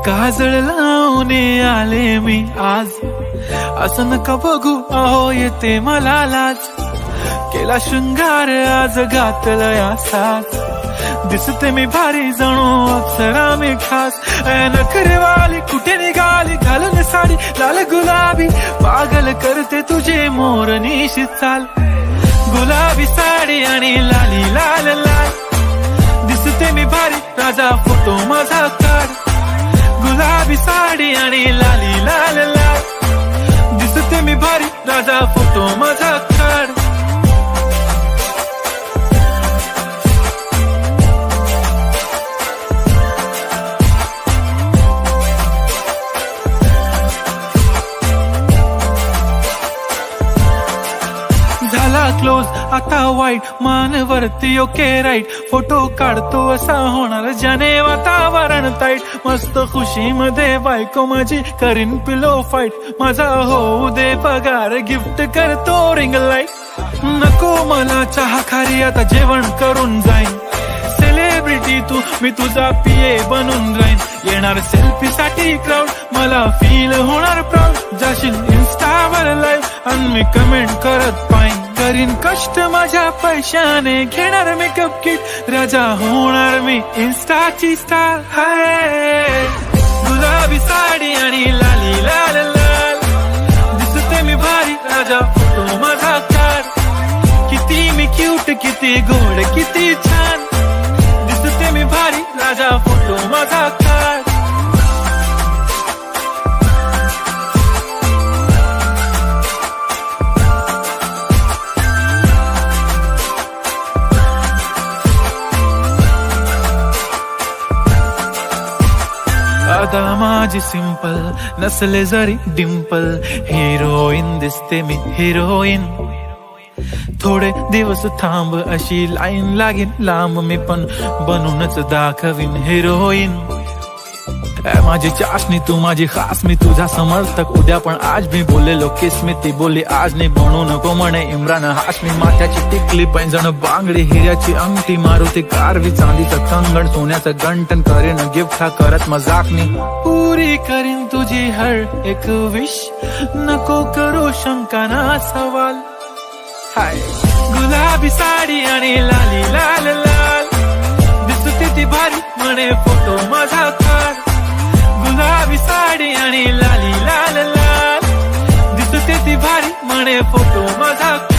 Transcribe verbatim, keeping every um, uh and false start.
काजळ लावून आले मी आज, असं नका बघू अहो येते मला लाज. केला शृंगार आज घातलं या साज, दिसते मी भारी जणू अप्सरा मी खास. नखरेवाली कुठे निघाली घालून साडी लाल गुलाबी, पागल करते तुझे मोरनीशी चाल. गुलाबी साडी आणि लाली लाल लाल, दिसते मी भारी राजा फोटो माझा काढ. गुलाबी साडी आणि लाली लाल लाल, दिसते मी भारी राजा फोटो माझा काढ. झाला क्लोज आता वाईट, मानवरती ओके राईट. फोटो काढतो असा होणार ज्याने वातावरण ताईट. मस्त खुशी मध्ये बायको माझी करीन पिलो फाईट. माझा होऊ दे पगार गिफ्ट करतो रिंग लाईट. नको मला चहा खारी आता जेवण करून जाईन. सेलिब्रिटी तू मी तुझा पीए बनून राहीन. येणार सेल्फी साठी क्राऊड मला फील होणार प्राऊड. जाशील इन्स्टावर लाईव्ह आणि मी कमेंट करत पाहिन. करीन कष्ट माझ्या पैशाने घेणार मेकअप किट. राजा होणार मी इन्स्टाची स्टार. हाय गुलाबी साडी आणि लाली लाल लाल, दिसते मी भारी राजा फोटो माझा काढ. किती मी क्यूट किती गोड किती छान, दिसते मी भारी राजा फोटो माझा काढ. अदा माझी सिंपल नसले जरी डिंपल, हिरोईन दिसते मी हिरोईन. थोडे दिवस थांब अशी लाईन लागेल लांब, मी पण बनूनच दाखवीन हिरोईन. माझी चाशनी तू माझी खास, मी तुझा समर्थक उद्या पण आज. मी बोललेलो किस मी ती बोलली आज नाही. बनू नको म्हणे इम्रान हाशमी. माथ्याची टिकली पैंजण बांगडी हिऱ्याची अंगठी, मारुती कारवी चांदीचं कंगण सोन्याचं गंटन. करीन गिफ्ट हा करत मजाकनी, पुरी करीन तुझी हर एक विश. नको करू शंका ना सवाल. हाय गुलाबी साडी आणि लाली लाल लाल, दिसते ती भारी म्हणे फोटो माझा काढ. गुलाबी साडी आणि लाली लाल लाल, दिसते ती भारी म्हणे फोटो माझा.